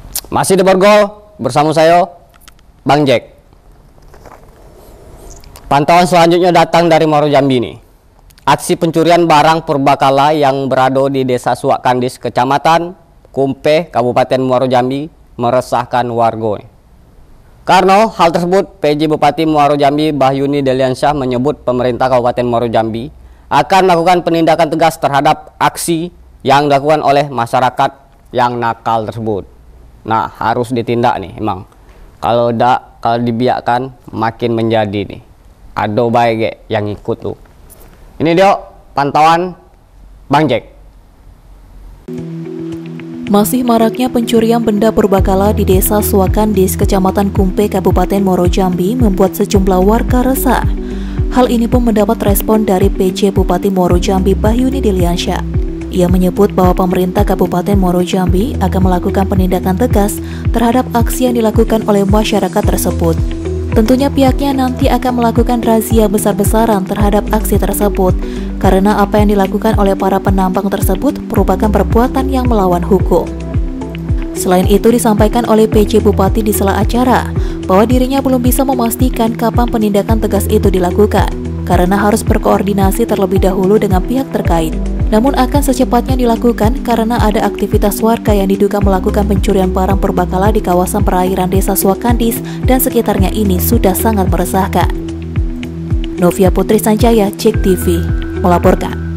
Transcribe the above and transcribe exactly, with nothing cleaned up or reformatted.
Masih di Borgol bersama saya Bang Jack. Pantauan selanjutnya datang dari Muaro Jambi nih. Aksi pencurian barang purbakala yang berada di Desa Suakandis, Kecamatan Kumpe, Kabupaten Muaro Jambi meresahkan warga. Karena hal tersebut, P J Bupati Muaro Jambi Bahyuni Deliansyah menyebut pemerintah Kabupaten Muaro Jambi akan melakukan penindakan tegas terhadap aksi yang dilakukan oleh masyarakat yang nakal tersebut. Nah, harus ditindak nih emang. Kalau tidak, kalau dibiarkan makin menjadi nih. Ada baik yang ikut tuh. Ini dia pantauan Bang Jack. Masih maraknya pencurian benda purbakala di Desa Suakandis, Kecamatan Kumpe, Kabupaten Muaro Jambi membuat sejumlah warga resah. Hal ini pun mendapat respon dari P J Bupati Muaro Jambi Bahyuni Deliansyah. Ia menyebut bahwa pemerintah Kabupaten Muaro Jambi akan melakukan penindakan tegas terhadap aksi yang dilakukan oleh masyarakat tersebut. Tentunya pihaknya nanti akan melakukan razia besar-besaran terhadap aksi tersebut, karena apa yang dilakukan oleh para penambang tersebut merupakan perbuatan yang melawan hukum. Selain itu disampaikan oleh P J Bupati di sela acara, bahwa dirinya belum bisa memastikan kapan penindakan tegas itu dilakukan, karena harus berkoordinasi terlebih dahulu dengan pihak terkait. Namun akan secepatnya dilakukan karena ada aktivitas warga yang diduga melakukan pencurian barang purbakala di kawasan perairan Desa Suakandis dan sekitarnya ini sudah sangat meresahkan. Novia Putri Sanjaya, Cek T V, melaporkan.